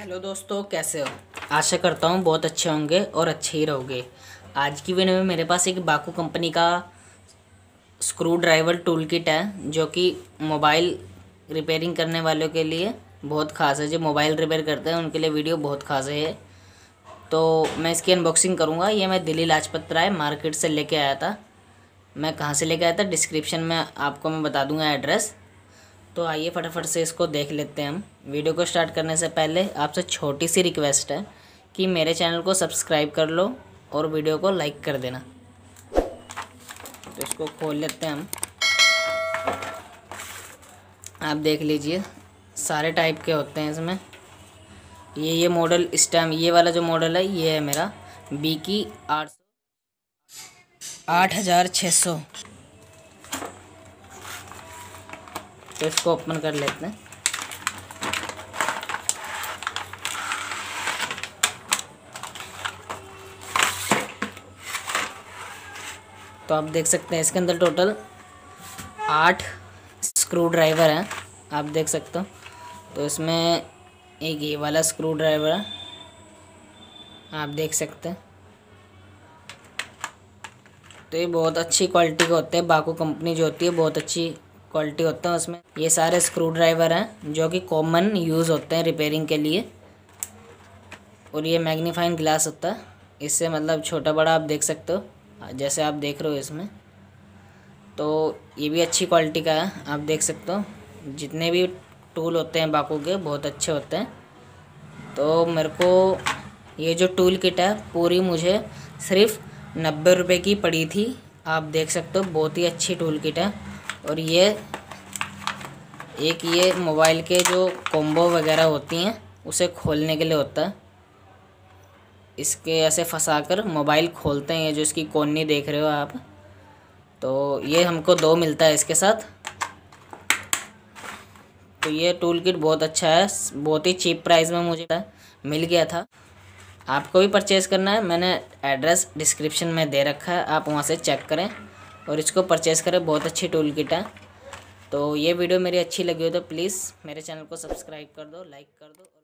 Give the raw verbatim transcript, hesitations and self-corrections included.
Hello दोस्तों, कैसे हो? आशा करता हूँ बहुत अच्छे होंगे और अच्छे ही रहोगे। आज की वीडियो में मेरे पास एक बाकू कंपनी का स्क्रू ड्राइवर टूल किट है, जो कि मोबाइल रिपेयरिंग करने वालों के लिए बहुत ख़ास है। जो मोबाइल रिपेयर करते हैं उनके लिए वीडियो बहुत ख़ास है। तो मैं इसकी अनबॉक्सिंग करूँगा। ये मैं दिल्ली लाजपत राय मार्केट से लेके आया था। मैं कहाँ से लेके आया था डिस्क्रिप्शन में आपको मैं बता दूँगा एड्रेस। तो आइए फटाफट से इसको देख लेते हैं हम। वीडियो को स्टार्ट करने से पहले आपसे छोटी सी रिक्वेस्ट है कि मेरे चैनल को सब्सक्राइब कर लो और वीडियो को लाइक कर देना। तो इसको खोल लेते हैं हम। आप देख लीजिए, सारे टाइप के होते हैं इसमें। ये ये मॉडल इस टाइम ये वाला जो मॉडल है ये है मेरा बी की आठ आठ हज़ार छः सौ। तो इसको ओपन कर लेते हैं। तो आप देख सकते हैं इसके अंदर टोटल आठ स्क्रू ड्राइवर हैं, आप देख सकते हो। तो इसमें एक ये वाला स्क्रू ड्राइवर है, आप देख सकते हैं। तो ये बहुत अच्छी क्वालिटी के होते हैं। बाकू कंपनी जो होती है बहुत अच्छी क्वालिटी होता है उसमें। ये सारे स्क्रू ड्राइवर हैं जो कि कॉमन यूज़ होते हैं रिपेयरिंग के लिए। और ये मैग्नीफाइंग ग्लास होता है, इससे मतलब छोटा बड़ा आप देख सकते हो, जैसे आप देख रहे हो इसमें। तो ये भी अच्छी क्वालिटी का है, आप देख सकते हो। जितने भी टूल होते हैं बाकू के बहुत अच्छे होते हैं। तो मेरे को ये जो टूल किट है पूरी मुझे सिर्फ नब्बे रुपये की पड़ी थी, आप देख सकते हो। बहुत ही अच्छी टूल किट है। और ये एक ये मोबाइल के जो कॉम्बो वगैरह होती हैं उसे खोलने के लिए होता है। इसके ऐसे फंसाकर मोबाइल खोलते हैं। ये जो इसकी कोनी देख रहे हो आप, तो ये हमको दो मिलता है इसके साथ। तो ये टूल किट बहुत अच्छा है, बहुत ही चीप प्राइस में मुझे मिल गया था। आपको भी परचेज़ करना है, मैंने एड्रेस डिस्क्रिप्शन में दे रखा है, आप वहाँ से चेक करें और इसको परचेज़ करें। बहुत अच्छी टूल किट है। तो ये वीडियो मेरी अच्छी लगी हो तो प्लीज़ मेरे चैनल को सब्सक्राइब कर दो, लाइक कर दो।